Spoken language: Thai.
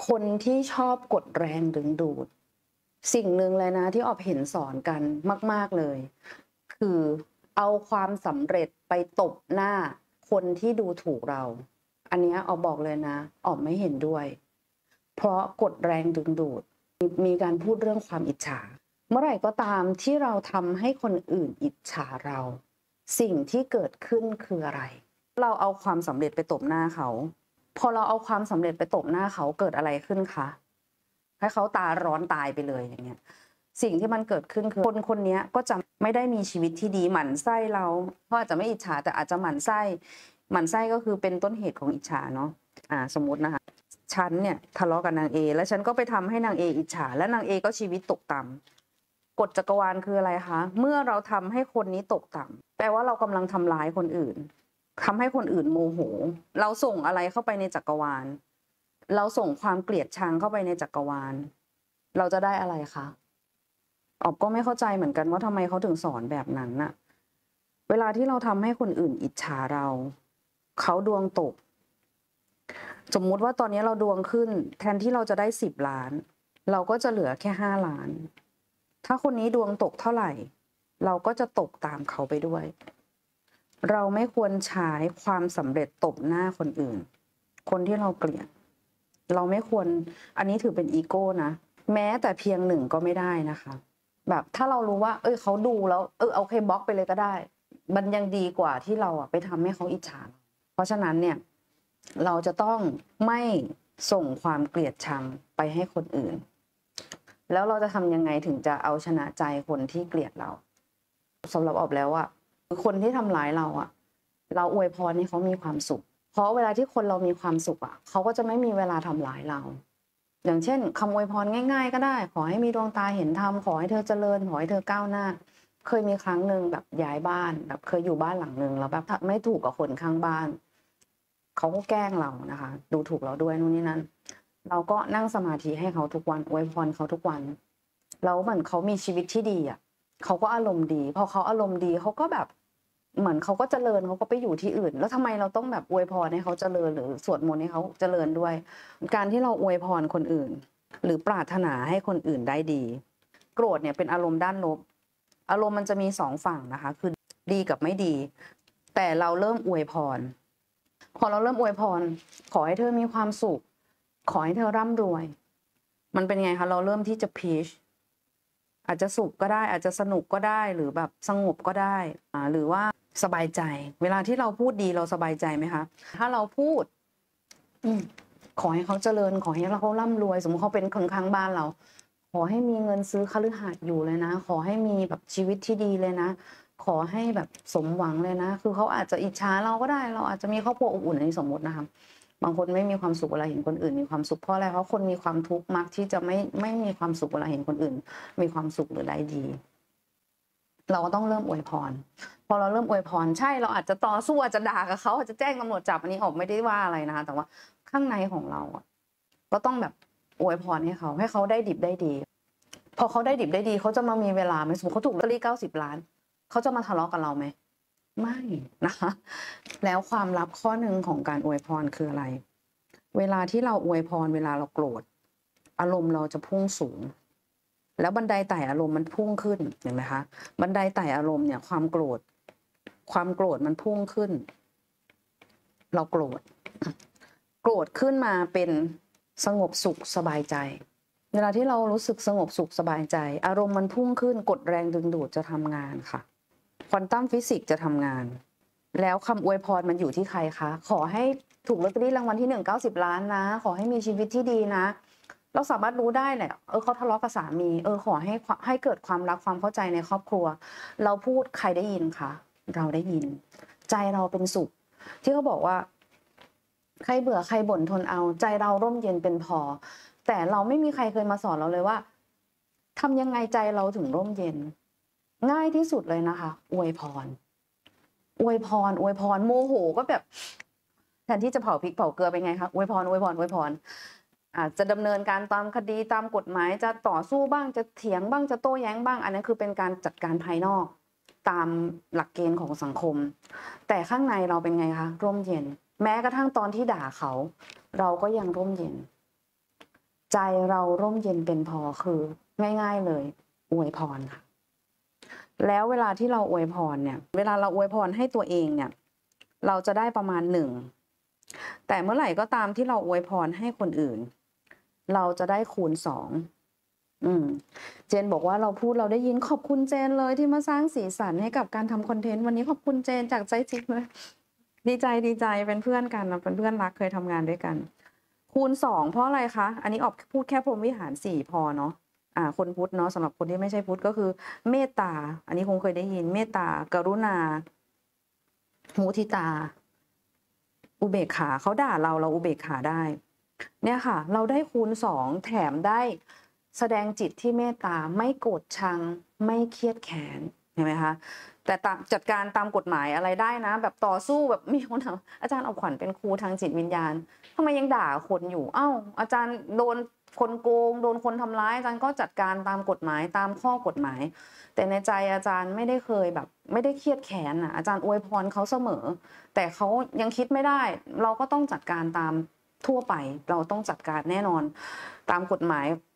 คนที่ชอบกดแรงดึงดูดสิ่งหนึ่งเลยนะที่ออบเห็นสอนกันมากๆเลยคือเอาความสำเร็จไปตบหน้าคนที่ดูถูกเราอันนี้ออบบอกเลยนะออบไม่เห็นด้วยเพราะกดแรงดึงดูดมีการพูดเรื่องความอิจฉาเมื่อไหร่ก็ตามที่เราทำให้คนอื่นอิจฉาเราสิ่งที่เกิดขึ้นคืออะไรเราเอาความสำเร็จไปตบหน้าเขาพอเราเอาความสำเร็จไปตบหน้าเขาเกิดอะไรขึ้นคะให้เขาตาร้อนตายไปเลยอย่างเงี้ยสิ่งที่มันเกิดขึ้นคือคนคนนี้ก็จะไม่ได้มีชีวิตที่ดีหมั่นไส้เราเขาอาจจะไม่อิจฉาแต่อาจจะหมั่นไส้ก็คือเป็นต้นเหตุของอิจฉาเนาะสมมตินะคะฉันเนี่ยทะเลาะกับนางเอแล้วฉันก็ไปทำให้นางเออิจฉาและนางเอก็ชีวิตตกต่ำกฎจักรวาลคืออะไรคะเมื่อเราทำให้คนนี้ตกต่ำแปลว่าเรากำลังทำร้ายคนอื่นทำให้คนอื่นโมโหเราส่งอะไรเข้าไปในจักรวาลเราส่งความเกลียดชังเข้าไปในจักรวาลเราจะได้อะไรคะออบก็ไม่เข้าใจเหมือนกันว่าทำไมเขาถึงสอนแบบนั้นน่ะเวลาที่เราทำให้คนอื่นอิจฉาเราเขาดวงตกสมมุติว่าตอนนี้เราดวงขึ้นแทนที่เราจะได้10 ล้านเราก็จะเหลือแค่5 ล้านถ้าคนนี้ดวงตกเท่าไหร่เราก็จะตกตามเขาไปด้วยเราไม่ควรใช้ความสำเร็จตบหน้าคนอื่นคนที่เราเกลียดเราไม่ควรอันนี้ถือเป็นอีโก้นะแม้แต่เพียงหนึ่งก็ไม่ได้นะคะแบบถ้าเรารู้ว่าเขาดูแล้วโอเคบล็อกไปเลยก็ได้มันยังดีกว่าที่เราไปทำให้เขาอิจฉาเพราะฉะนั้นเนี่ยเราจะต้องไม่ส่งความเกลียดชังไปให้คนอื่นแล้วเราจะทำยังไงถึงจะเอาชนะใจคนที่เกลียดเราสำหรับออบแล้วคนที่ทำร้ายเราเราอวยพรให้เขามีความสุขเพราะเวลาที่คนเรามีความสุขเขาก็จะไม่มีเวลาทำร้ายเราอย่างเช่นคำอวยพรง่ายๆก็ได้ขอให้มีดวงตาเห็นธรรมขอให้เธอเจริญขอให้เธอก้าวหน้าเคยมีครั้งหนึ่งแบบย้ายบ้านแบบเคยอยู่บ้านหลังนึงแล้วแบบไม่ถูกกับคนข้างบ้านเขาก็แกล้งเรานะคะดูถูกเราด้วยนู่นนี่นั่นเราก็นั่งสมาธิให้เขาทุกวันอวยพรเขาทุกวันแล้วเหมือนเขามีชีวิตที่ดีเขาก็อารมณ์ดีพอเขาอารมณ์ดีเขาก็แบบเหมือนเขาก็เจริญเขาก็ไปอยู่ที่อื่นแล้วทำไมเราต้องแบบอวยพรให้เขาเจริญหรือสวดมนต์ให้เขาเจริญด้วยการที่เราอวยพรคนอื่นหรือปรารถนาให้คนอื่นได้ดีโกรธเนี่ยเป็นอารมณ์ด้านลบอารมณ์มันจะมี2 ฝั่งนะคะคือดีกับไม่ดีแต่เราเริ่มอวยพรพอเราเริ่มอวยพรขอให้เธอมีความสุขขอให้เธอร่ำรวยมันเป็นไงคะเราเริ่มที่จะพีชอาจจะสุขก็ได้อาจจะสนุกก็ได้หรือแบบสงบก็ได้หรือว่าสบายใจเวลาที่เราพูดดีเราสบายใจไหมคะถ้าเราพูดขอให้เขาเจริญขอให้เขาร่ำรวยสมมติเขาเป็นคนข้างบ้านเราขอให้มีเงินซื้อคฤหาสน์อยู่เลยนะขอให้มีแบบชีวิตที่ดีเลยนะขอให้แบบสมหวังเลยนะคือเขาอาจจะอิจฉาเราก็ได้เราอาจจะมีครอบครัวอบอุ่นอันนี้สมมตินะคะบางคนไม่มีความสุขเวลาเห็นคนอื่นมีความสุขเพราะอะไรเพราะคนมีความทุกข์มักที่จะไม่มีความสุขเวลาเห็นคนอื่นมีความสุขหรือได้ดีเราก็ต้องเริ่มอวยพรพอเราเริ่มอวยพรใช่เราอาจจะต่อสู้อาจจะด่ากับเขาอาจจะแจ้งตำรวจจับอันนี้ออกไม่ได้ว่าอะไรนะคะแต่ว่าข้างในของเราก็ต้องแบบอวยพรให้เขาได้ดิบได้ดีพอเขาได้ดิบได้ดีเขาจะมามีเวลาไหมสมมติเขาถูกลอตเตอรี่90 ล้านเขาจะมาทะเลาะกับเราไหมไม่นะคะแล้วความลับข้อหนึ่งของการอวยพรคืออะไรเวลาที่เราอวยพรเวลาเราโกรธอารมณ์เราจะพุ่งสูงแล้วบันไดไต่อารมณ์มันพุ่งขึ้นเห็นไหมคะบันไดไต่อารมณ์เนี่ยความโกรธมันพุ่งขึ้นเราโกรธขึ้นมาเป็นสงบสุขสบายใจเวลาที่เรารู้สึกสงบสุขสบายใจอารมณ์มันพุ่งขึ้นกดแรงดึงดูดจะทำงานค่ะควอนตัมฟิสิกส์จะทำงานแล้วคำอวยพรมันอยู่ที่ใครคะขอให้ถูกลอตเตอรี่รางวัลที่1 90 ล้านนะขอให้มีชีวิตที่ดีนะเราสามารถรู้ได้แหละเขาทะเลาะกับสามีขอให้เกิดความรักความเข้าใจในครอบครัวเราพูดใครได้ยินคะเราได้ยินใจเราเป็นสุขที่เขาบอกว่าใครเบื่อใครบ่นทนเอาใจเราร่มเย็นเป็นพอแต่เราไม่มีใครเคยมาสอนเราเลยว่าทำยังไงใจเราถึงร่มเย็นง่ายที่สุดเลยนะคะอวยพรโมโหก็แบบแทนที่จะเผาพริกเผาเกลือเป็นไงคะอวยพรอาจจะดำเนินการตามคดีตามกฎหมายจะต่อสู้บ้างจะเถียงบ้างจะโต้แย้งบ้างอันนั้นคือเป็นการจัดการภายนอกตามหลักเกณฑ์ของสังคมแต่ข้างในเราเป็นไงคะร่มเย็นแม้กระทั่งตอนที่ด่าเขาเราก็ยังร่มเย็นใจเราร่มเย็นเป็นพอคือง่ายๆเลยอวยพรค่ะแล้วเวลาที่เราอวยพรเนี่ยเวลาเราอวยพรให้ตัวเองเนี่ยเราจะได้ประมาณ1แต่เมื่อไหร่ก็ตามที่เราอวยพรให้คนอื่นเราจะได้คูณ2เจนบอกว่าเราพูดเราได้ยินขอบคุณเจนเลยที่มาสร้างสีสันให้กับการทำคอนเทนต์วันนี้ขอบคุณเจนจากใจจริงเลยดีใจเป็นเพื่อนกันเป็นเพื่อนรักเคยทำงานด้วยกันคูณ2เพราะอะไรคะอันนี้ออกพูดแค่พรหมวิหาร4พอเนาะคนพุทธเนาะสำหรับคนที่ไม่ใช่พุทธก็คือเมตตาอันนี้คงเคยได้ยินเมตตากรุณามุทิตาอุเบกขาเขาด่าเราอุเบกขาได้เนี่ยค่ะเราได้คูณ2แถมได้แสดงจิตที่เมตตาไม่โกรธชังไม่เครียดแค้นเห็นไหมคะแต่จัดการตามกฎหมายอะไรได้นะแบบต่อสู้แบบมีคนถามอาจารย์เอาขวัญเป็นครูทางจิตวิญญาณทำไมยังด่าคนอยู่อาจารย์โดนคนโกงโดนคนทำร้ายอาจารย์ก็จัดการตามกฎหมายตามข้อกฎหมายแต่ในใจอาจารย์ไม่ได้เคยแบบไม่ได้เครียดแค้นอาจารย์อวยพรเขาเสมอแต่เขายังคิดไม่ได้เราก็ต้องจัดการตามทั่วไปเราต้องจัดการแน่นอนตามกฎหมาย